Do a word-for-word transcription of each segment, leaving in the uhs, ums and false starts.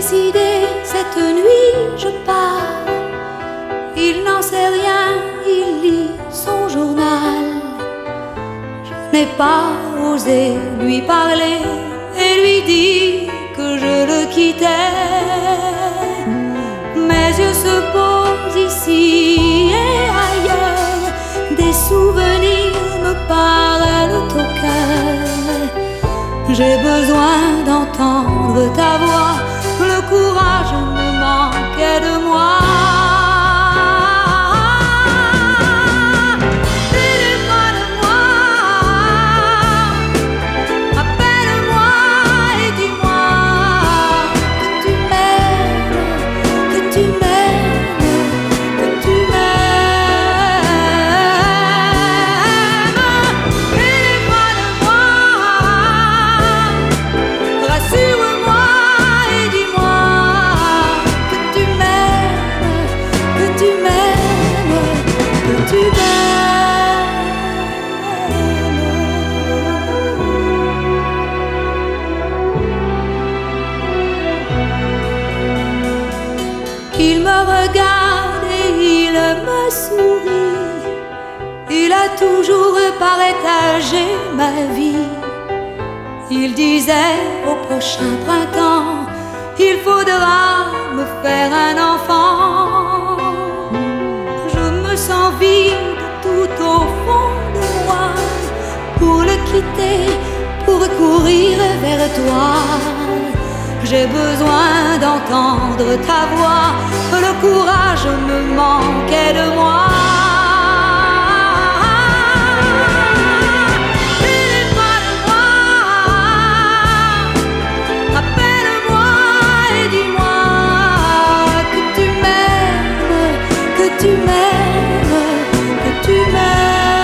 suicider cette nuit, je pars. Il n'en sait rien, il lit son journal. Je n'ai pas osé lui parler et lui dire que je le quittais. Mes yeux se posent ici et ailleurs, des souvenirs me parlent au cœur. J'ai besoin d'entendre ta voix, le courage me manquait de moi. Il me regarde et il me sourit. Il a toujours partagé ma vie. Il disait au prochain printemps, il faudra me faire un enfant. Je me sens vide tout au fond de moi. Pour le quitter, pour courir vers toi, j'ai besoin d'entendre ta voix, le courage me manquait de moi. Téléphone-moi, appelle-moi et dis-moi que tu m'aimes, que tu m'aimes, que tu m'aimes.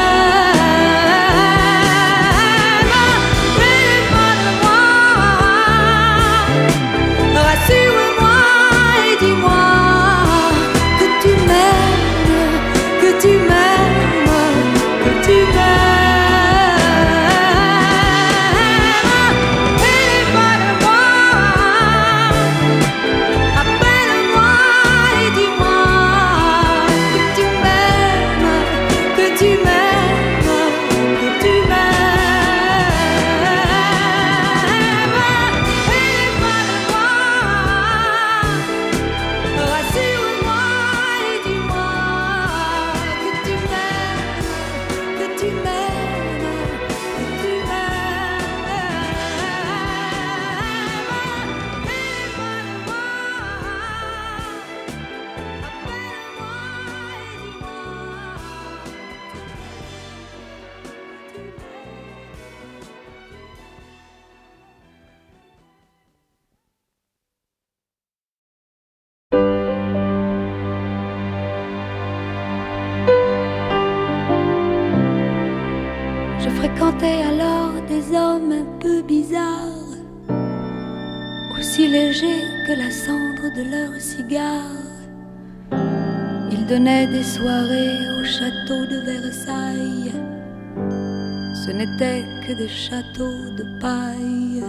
Je fréquentais alors des hommes un peu bizarres, aussi légers que la cendre de leur cigare. Ils donnaient des soirées au château de Versailles. Ce n'étaient que des châteaux de paille.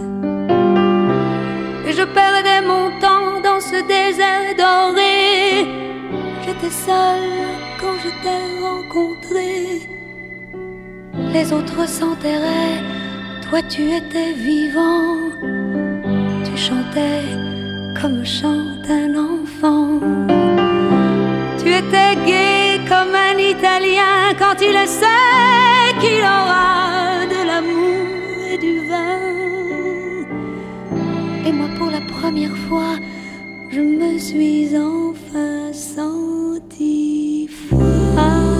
Et je perdais mon temps dans ce désert doré. J'étais seule quand je t'ai rencontré. Les autres s'enterraient, toi tu étais vivant. Tu chantais comme chante un enfant. Tu étais gai comme un Italien quand il sait qu'il aura de l'amour et du vin. Et moi pour la première fois, je me suis enfin sentie femme.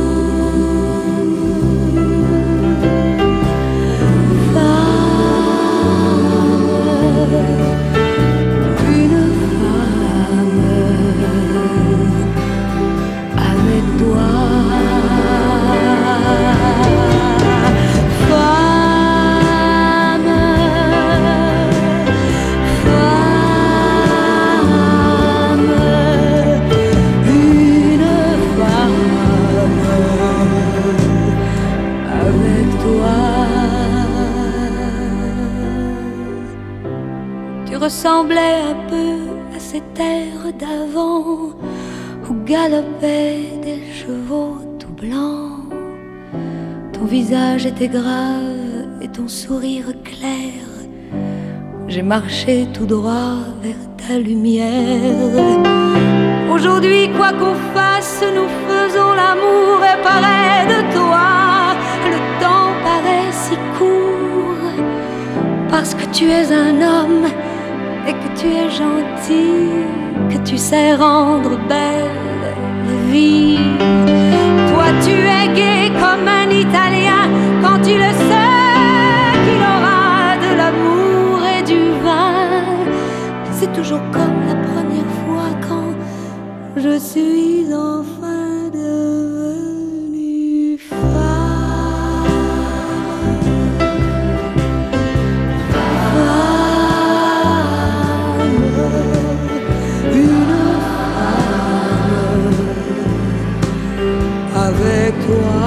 Tu ressemblais un peu à ces terres d'avant où galopaient des chevaux tout blancs. Ton visage était grave et ton sourire clair. J'ai marché tout droit vers ta lumière. Aujourd'hui, quoi qu'on fasse, nous faisons l'amour et paraît de toi. Le temps paraît si court parce que tu es un homme et que tu es gentil, que tu sais rendre belle la vie. Toi, tu es gai comme un Italien quand tu le sais qu'il aura de l'amour et du vin. C'est toujours comme la première fois quand je suis enfin devenue femme. Femme, une femme avec toi.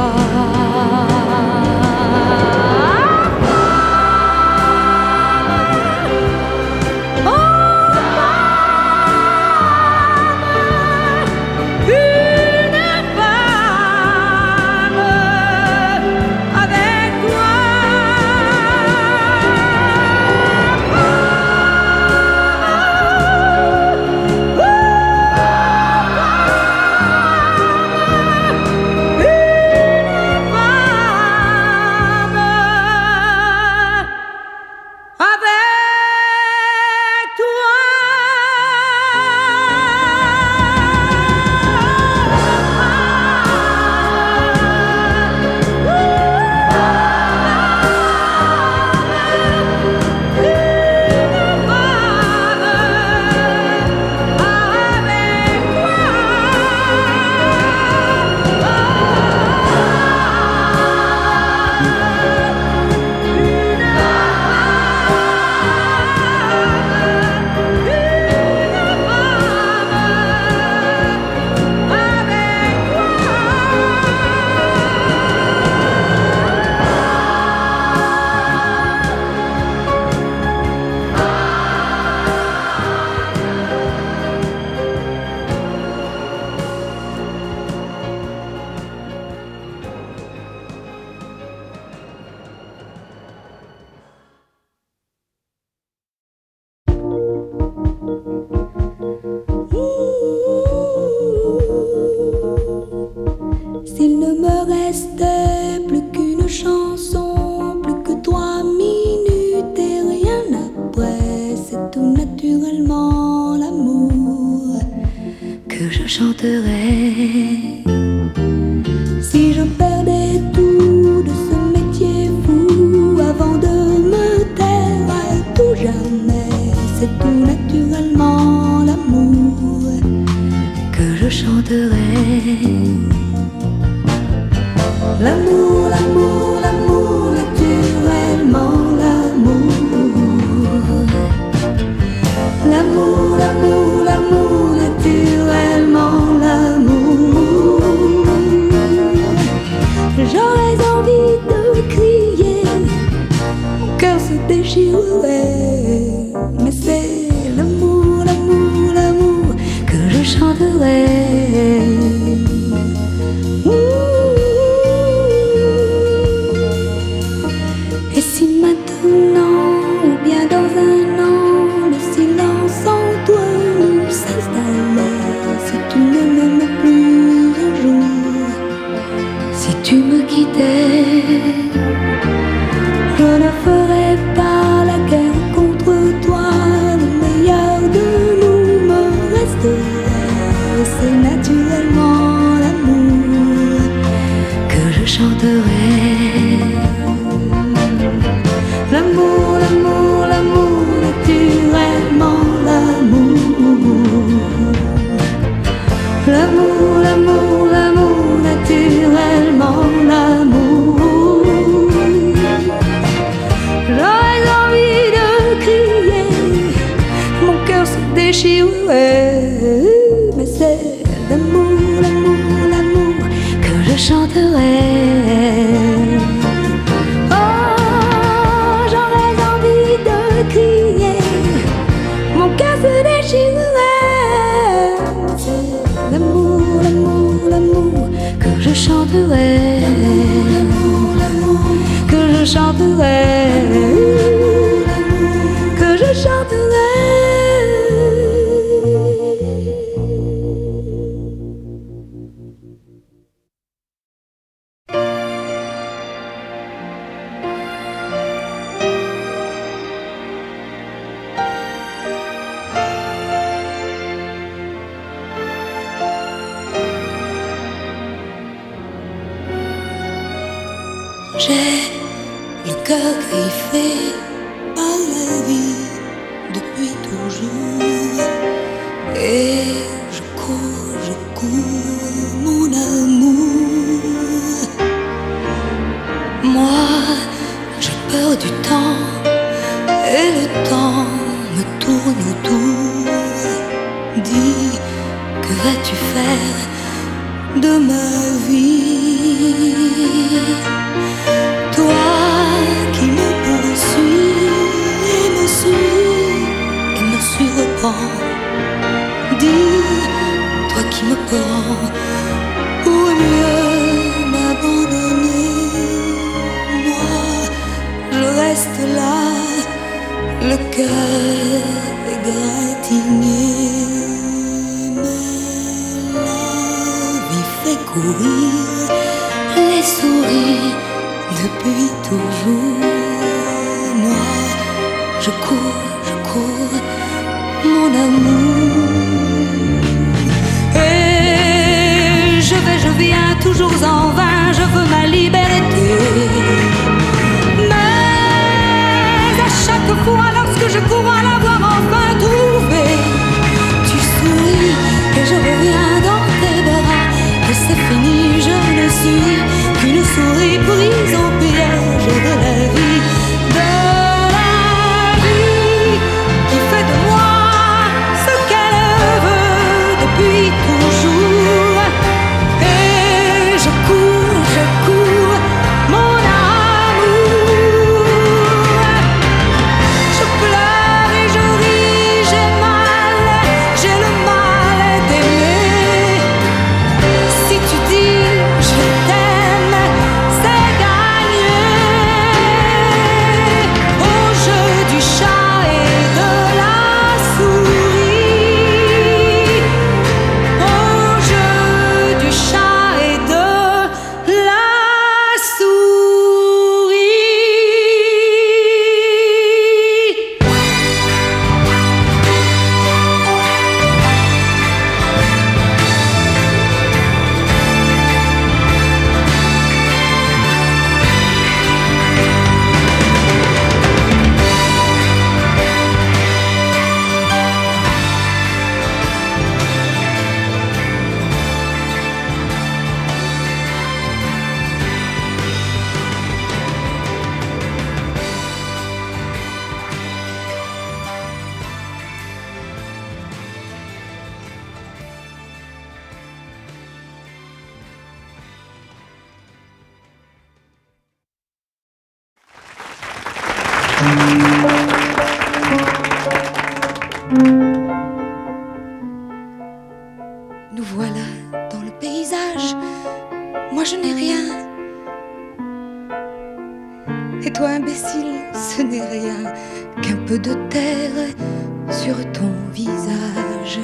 S'il ne me restait plus qu'une chanson, plus que trois minutes et rien après, c'est tout naturellement l'amour que je chanterais. Si je perdais tout de ce métier fou avant de me taire à tout jamais, c'est tout naturellement l'amour que je chanterais. L'amour, l'amour, l'amour, naturellement l'amour. L'amour, l'amour, l'amour, naturellement l'amour. J'aurais envie de crier, mon cœur se déchirerait, mais c'est l'amour, l'amour, l'amour que je chanterai. Tu me quittais, je ne ferai pas la guerre contre toi. Le meilleur de nous me resterait. C'est naturellement l'amour que je chanterai. L'amour, l'amour, l'amour, naturellement l'amour. L'amour, l'amour, l'amour, naturellement l'amour. J'aurais envie de crier, mon cœur se déchirerait, mais c'est l'amour, l'amour, l'amour que je chanterai. Oh, j'aurais envie de crier, mon cœur se déchirerait. chanterai, que je chanterai, que je chanterai. J'ai le cœur griffé par la vie depuis toujours, et je cours, je cours, mon amour. Moi, j'ai peur du temps, et le temps me tourne autour. Dis, que vas-tu faire de ma vie? Toi qui me poursuis et me suis et me surprends, dis, toi qui me prends, ou mieux m'abandonner. Moi, je reste là, le cœur égratigné. Mais la vie fait courir les souris depuis toujours. Moi, je cours, je cours, mon amour. Et je vais, je viens, toujours en vain, je veux ma liberté. Mais à chaque fois, lorsque je cours à l'avoir enfin trouvé, tu souris et je reviens dans tes bras. Et c'est fini, je ne suis qu'une souris prise au piège de la vie, de la vie qui fait de moi ce qu'elle veut depuis toujours. Et je cours, je cours, mon amour. Je pleure et je ris, j'ai mal, j'ai le mal d'aimer. Si tu dis je t'aime, c'est gagné. Au jeu du chat et de la souris, au jeu du chat et de la souris. Nous voilà dans le paysage, moi je n'ai rien. Et toi imbécile, ce n'est rien qu'un peu de terre sur ton visage.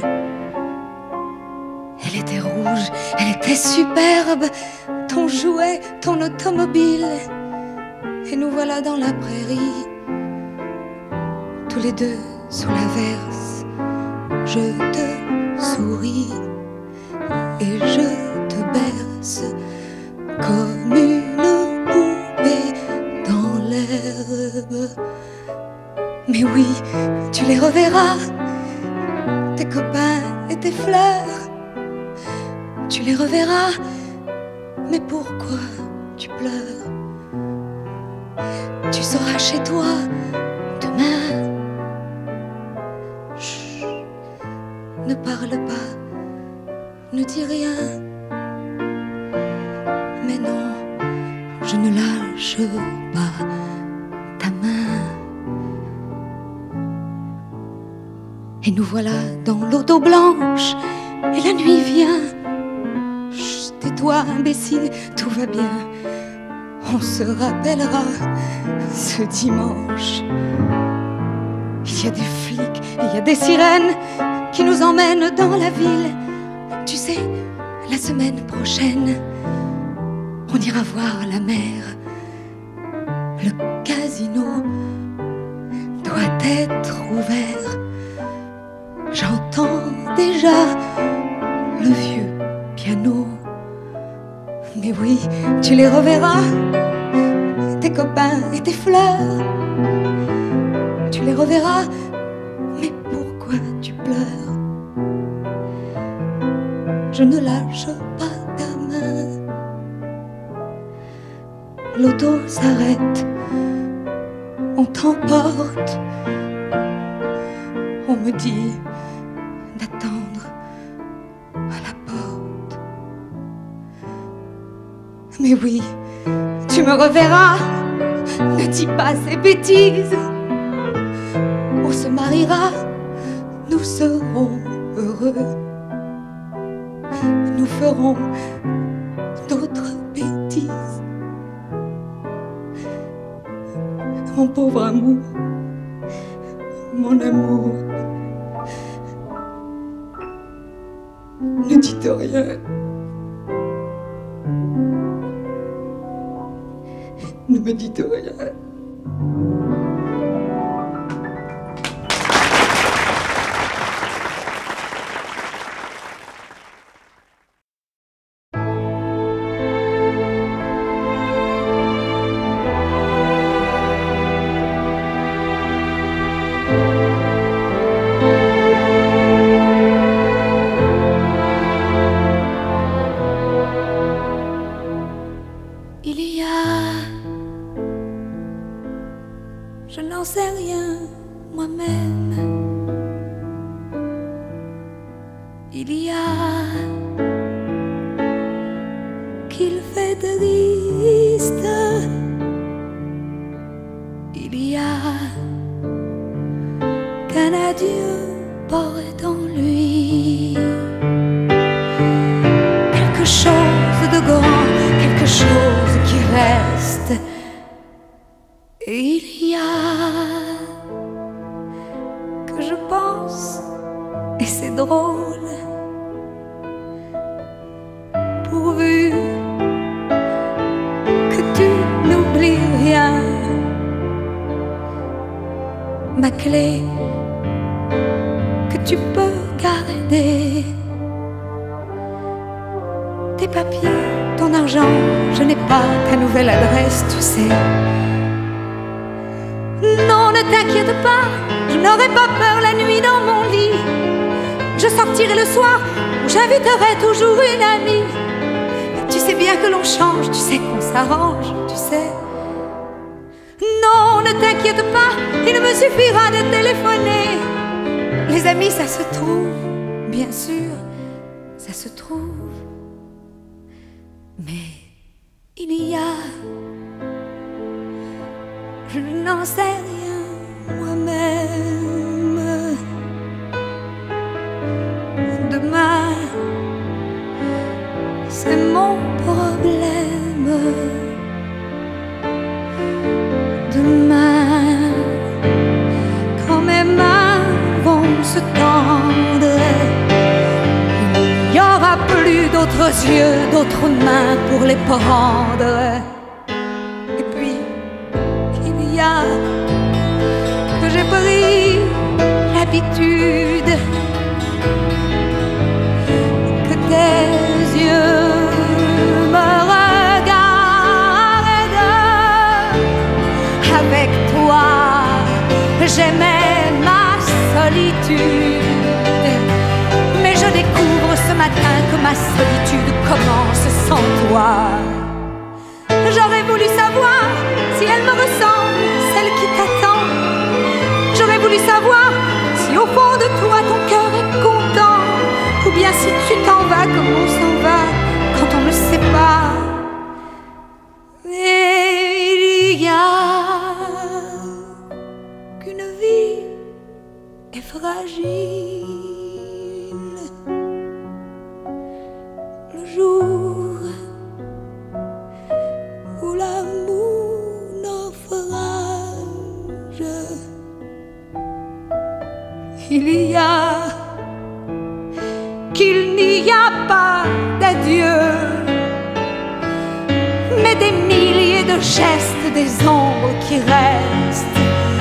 Elle était rouge, elle était superbe, ton jouet, ton automobile. Et nous voilà dans la prairie, tous les deux sous l'averse. Je te souris et je te berce comme une poupée dans l'herbe. Mais oui, tu les reverras, tes copains et tes fleurs. Tu les reverras, mais pourquoi tu pleures? Tu seras chez toi demain. Chut, ne parle pas, ne dis rien. Mais non, je ne lâche pas ta main. Et nous voilà dans l'auto blanche, et la nuit vient. Chut, toi, imbécile, tout va bien. On se rappellera ce dimanche. Il y a des flics, il y a des sirènes qui nous emmènent dans la ville. Tu sais, la semaine prochaine, on ira voir la mer. Le casino doit être ouvert. J'entends déjà le vieux piano. Mais oui, tu les reverras, tes copains et tes fleurs. Tu les reverras, mais pourquoi tu pleures? Je ne lâche pas ta main. L'auto s'arrête, on t'emporte. On me dit d'attendre à la porte. Mais oui, tu me reverras, ne dis pas ces bêtises. On se mariera, nous serons heureux. Nous ferons d'autres bêtises. Mon pauvre amour, mon amour, ne dites rien. Ne me dites rien. Il y a, je n'en sais rien moi-même. Il y a qu'il fait triste. Il y a qu'un adieu porte en lui quelque chose de grand, quelque chose qui reste. Et il y a que je pense, et c'est drôle, pourvu que tu n'oublies rien. Ma clé que tu peux garder, tes papiers, ton argent, je n'ai pas ta nouvelle adresse, tu sais. Non, ne t'inquiète pas, je n'aurai pas peur la nuit dans mon lit. Je sortirai le soir où j'inviterai toujours une amie. Tu sais bien que l'on change, tu sais qu'on s'arrange, tu sais. Non, ne t'inquiète pas, il me suffira de téléphoner. Les amis, ça se trouve, bien sûr, ça se trouve. Mais il y a, je n'en sais rien moi-même. Demain, c'est mon problème. Demain, quand mes mains vont se tendre, il n'y aura plus d'autres yeux, d'autres mains pour les prendre. Et puis, il y a que j'ai pris l'habitude que tes yeux me regardent. Avec toi, j'aimais ma solitude, mais je découvre ce matin que ma solitude commence sans toi. J'aurais voulu savoir si elle me ressemble, celle qui t'attend. J'aurais voulu savoir si au fond de toi ton cœur est content, ou bien si tu t'en vas comme on s'en va quand on ne sait pas. Mais il y a qu'une vie est fragile. Le jour mais des milliers de gestes, des ombres qui restent.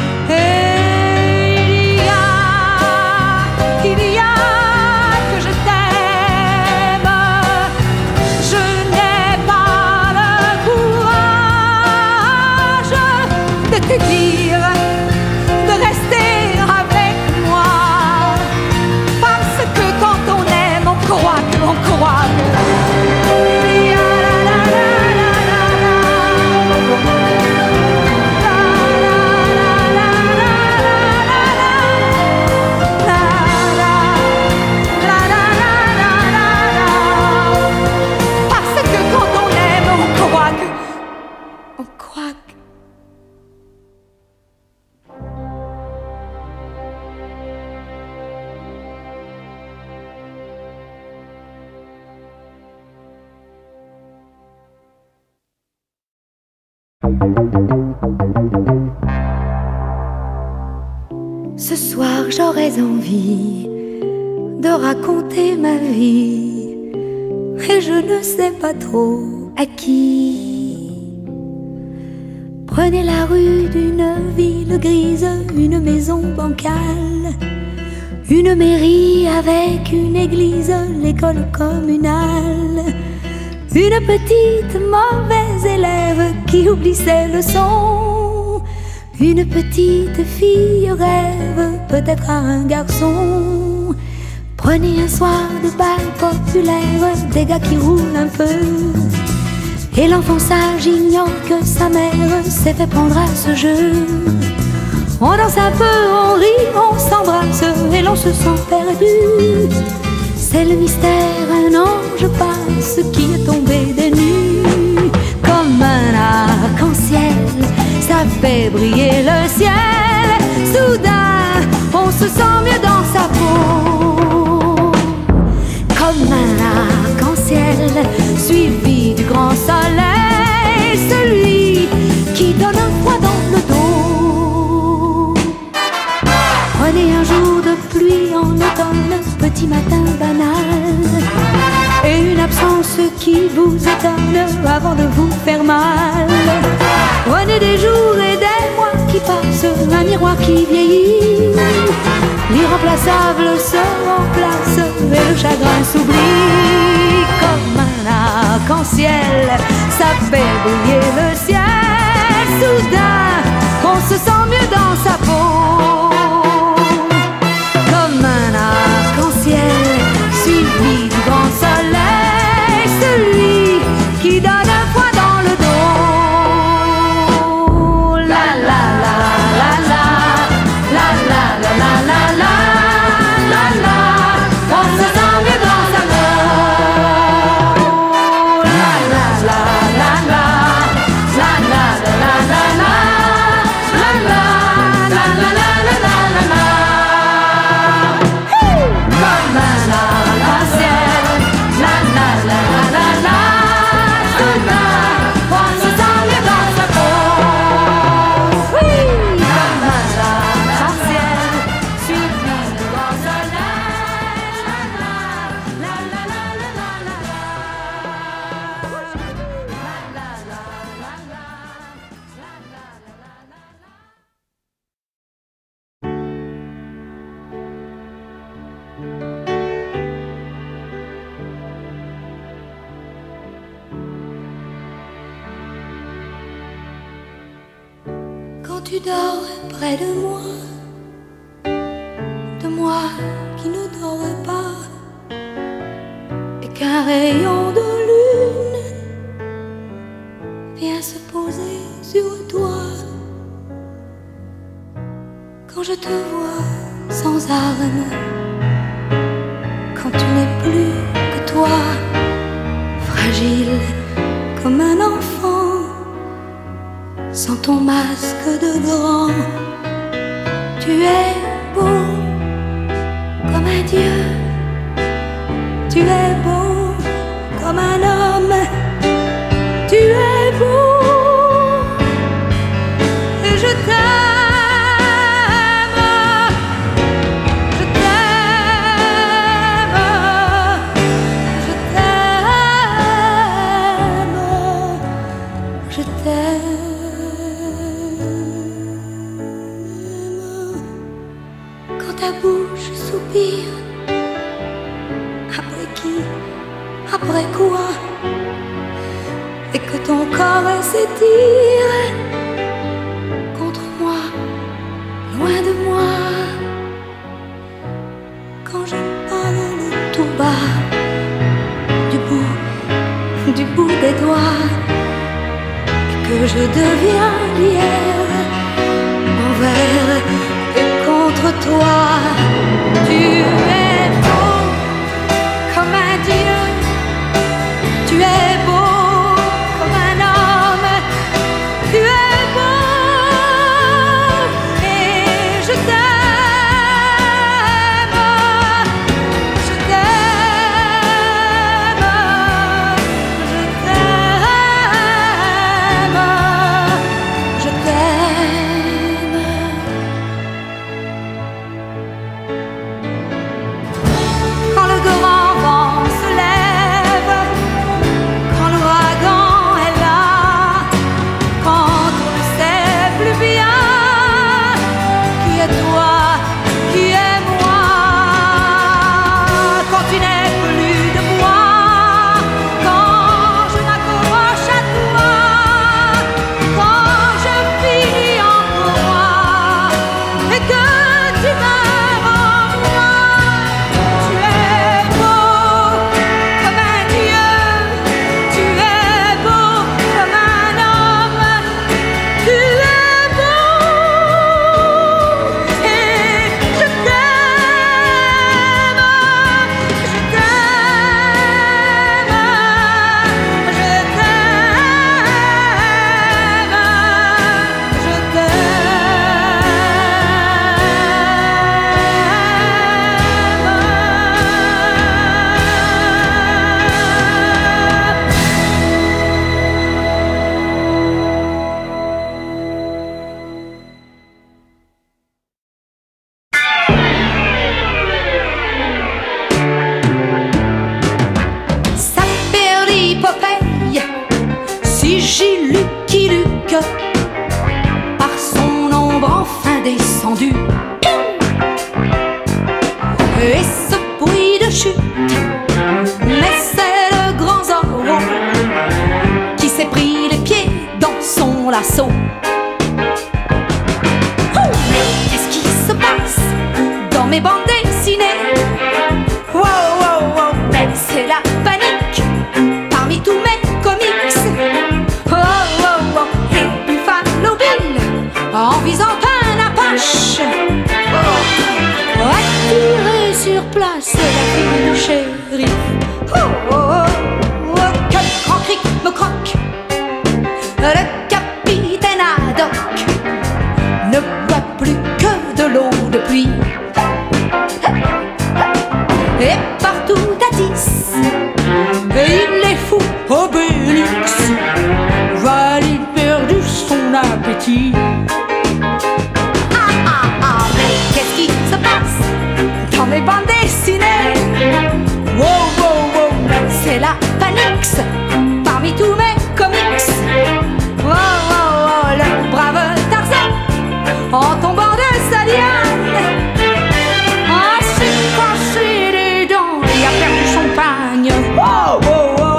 Et il y a, il y a que je t'aime. Je n'ai pas le courage de te dire de rester avec moi, parce que quand on aime, on croit que l'on croit que ce soir j'aurais envie de raconter ma vie, et je ne sais pas trop à qui. Prenez la rue d'une ville grise, une maison bancale, une mairie avec une église, l'école communale, une petite mauvaise élève qui oublie ses leçons, une petite fille rêve peut-être à un garçon. Prenez un soir de bal populaire, des gars qui roulent un peu, et l'enfant sage ignore que sa mère s'est fait prendre à ce jeu. On danse un peu, on rit, on s'embrasse et l'on se sent perdu. C'est le mystère, un ange passe qui est tombé des nues. Comme un arc-en-ciel, ça fait briller le ciel. Soudain, on se sent mieux dans sa peau. Comme un arc-en-ciel, suivi du grand soleil, celui qui donne un froid dans le dos. Prenez un jour de pluie en automne, petit matin banal, et une absence qui vous étonne avant de vous faire mal. Prenez des jours et des mois qui passent, un miroir qui vieillit, l'irremplaçable se remplace et le chagrin s'oublie. Comme un arc-en-ciel, ça fait briller le ciel. Soudain, on se sent mieux dans sa peau. Comme un arc-en-ciel, suivi du grand soleil, celui qui donne un poids dans le dos. La la la la la, la la la la la la, la la, on se sent mieux dans sa peau. La la la la la, la la la la la la, la la la la la la la la. Comme un arc-en-ciel, la la la la la la, soudain, on se sent mieux dans sa peau. Oui, comme un arc-en-ciel, suivi du grand soleil, la la la la la la la la, la la la la la, la la la la la. Quand tu dors près de moi, de moi qui ne dors pas, et qu'un rayon de lune vient se poser sur toi, quand je te vois sans armes, quand tu n'es plus que toi, fragile comme un enfant, sans ton masque de grand, tu es beau comme un dieu, tu es beau comme un homme, tu es beau et je t'aime, je t'aime, je t'aime. je t'aime. Quand ta bouche soupire, après qui, après quoi, et que ton corps s'étire contre moi, loin de moi. Quand je parle tout bas, du bout, du bout des doigts, et que je deviens lierre envers et contre toi. Tu es beau comme un dieu, tu es beau comme un homme, tu es beau et je t'aime. Par son ombre enfin descendue, et ce bruit de chute, mais c'est le grand Zorro qui s'est pris les pieds dans son lasso. Oh, mais qu'est-ce qui se passe dans mes bandes dessinées? Wow, wow, wow, mais c'est la panique parmi tous mes comics. En visant un apache, oh, attiré sur place la fille du shérif. Oh, oh, oh, oh, que le grand cric me croque, le capitaine Haddock ne boit plus que de l'eau de pluie. Et partout à dix, il est fou, Obélix, valide perdu son appétit. Mes bandes dessinées, wow, wow, wow, c'est la panique parmi tous mes comics. Wow, wow, wow, le brave Tarzan, en tombant de sa liane, a s'est cassé les dents et a perdu son pagne. Wow, wow, wow.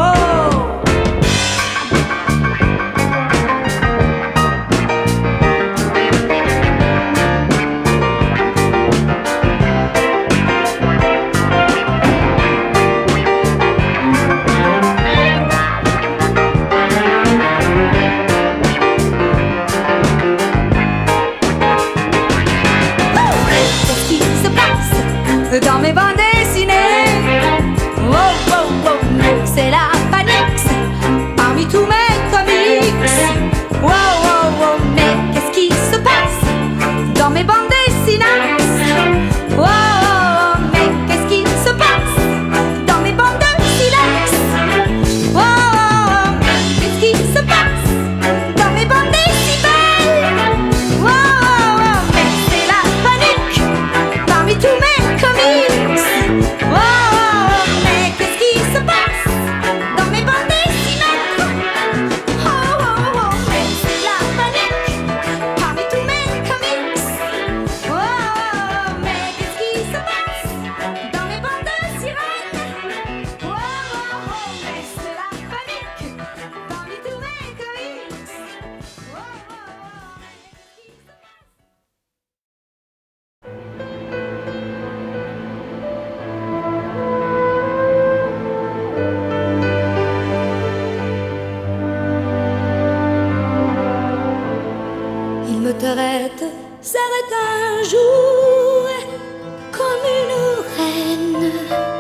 retraite s'arrête un jour comme une reine.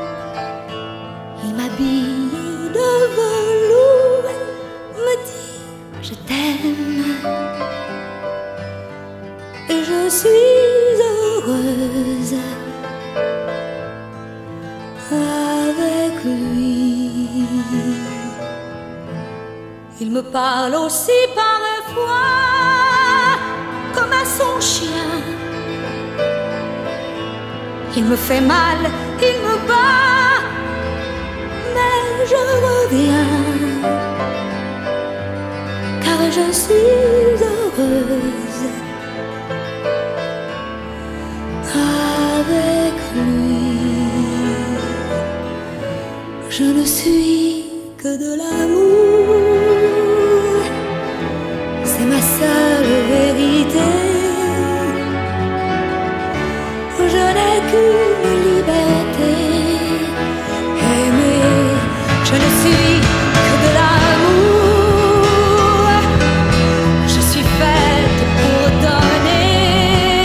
Il m'habille de velours, me dit je t'aime, et je suis heureuse avec lui. Il me parle aussi parfois comme à son chien. Il me fait mal, il me bat, mais je reviens, car je suis heureuse avec lui. Je ne suis que de l'amour, c'est ma seule vérité. Je n'ai qu'une liberté, aimer. Je ne suis que de l'amour, je suis faite pour donner.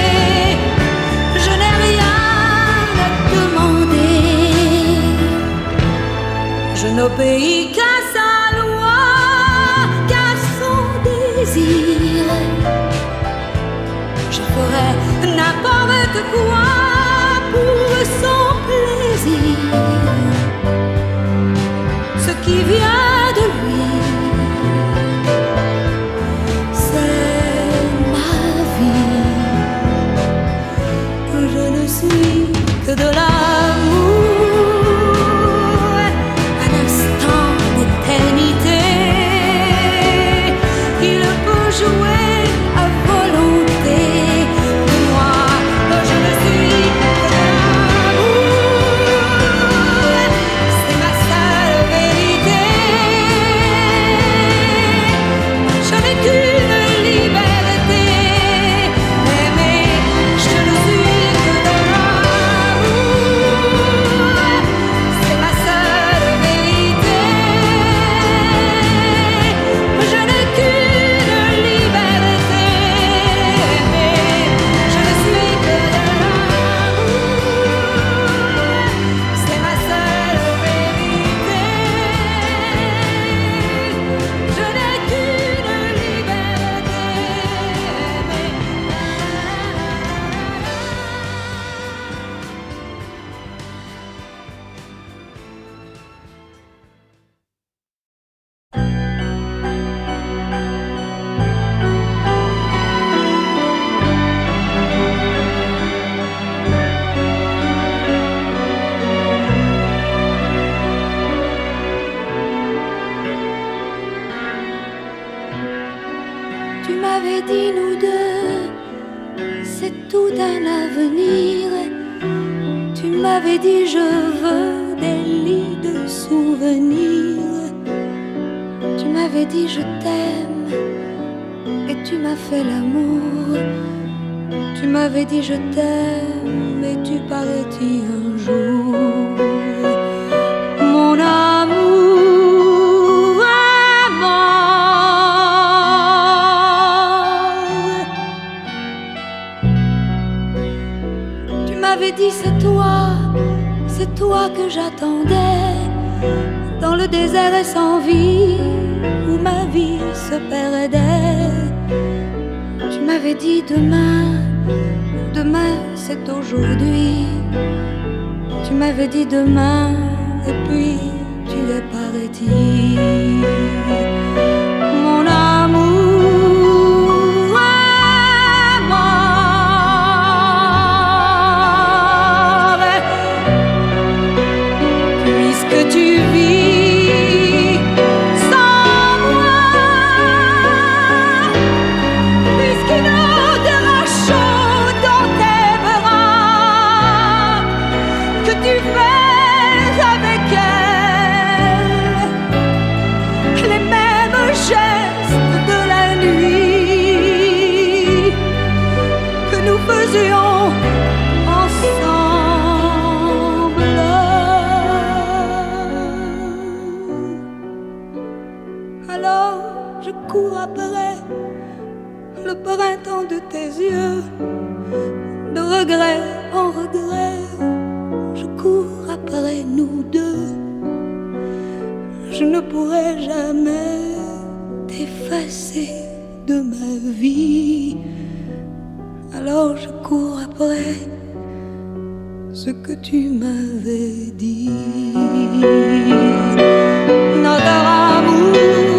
Je n'ai rien à demander, je n'obéis qu'à sa loi, qu'à son désir. Je ferai n'importe quoi pour son plaisir. Ce qui vient de lui, c'est ma vie. Je ne suis que de l'amour, un instant d'éternité. Il peut jouer à volonté. Tu m'avais dit nous deux, c'est tout un avenir. Tu m'avais dit je veux des lits de souvenirs. Tu m'avais dit je t'aime et tu m'as fait l'amour. Tu m'avais dit je t'aime et tu partis un jour. Mon amour est mort. Tu m'avais dit c'est toi, c'est toi que j'attendais dans le désert et sans vie où ma vie se perdait. Tu m'avais dit demain, demain c'est aujourd'hui. Tu m'avais dit demain et puis tu es parti. Mon amour est mort. Puisque tu vis sans moi, puisqu'une odeur chaude dans tes bras, que tu fais avec elle les mêmes gestes de la nuit que nous faisions ensemble. Alors je cours après, le printemps de tes yeux. De regret en regret, je cours après nous deux. Je ne pourrai jamais t'effacer de ma vie. Alors je cours après ce que tu m'avais dit. Notre amour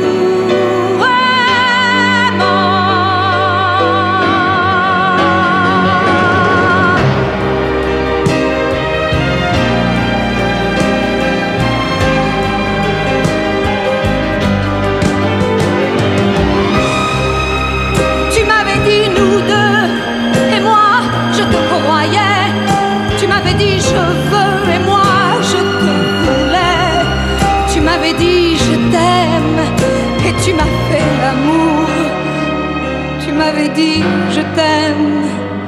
je veux et moi je te voulais. Tu m'avais dit je t'aime et tu m'as fait l'amour. Tu m'avais dit je t'aime